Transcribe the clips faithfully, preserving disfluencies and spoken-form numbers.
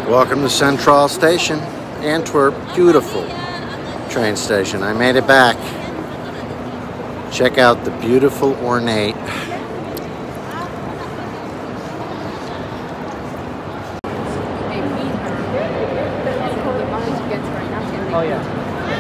Welcome to Centraal Station, Antwerp. Beautiful train station. I made it back. Check out the beautiful ornate. Oh yeah.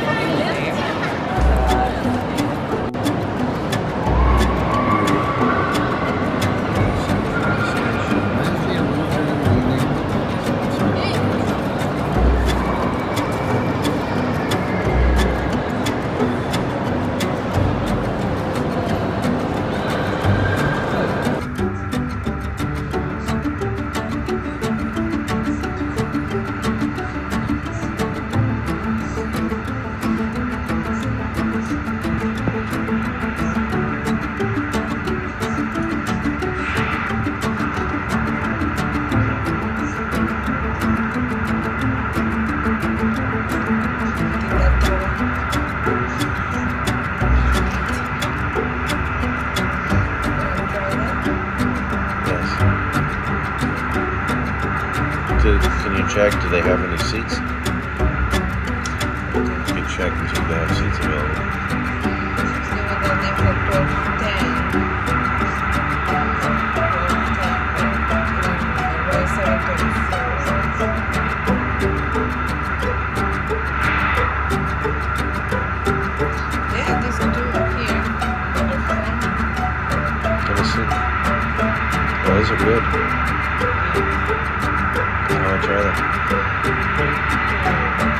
Can you check, do they have any seats? You can check and see if they have seats available. Yeah, these two here. Let me see. Oh, those are good. I want to try them.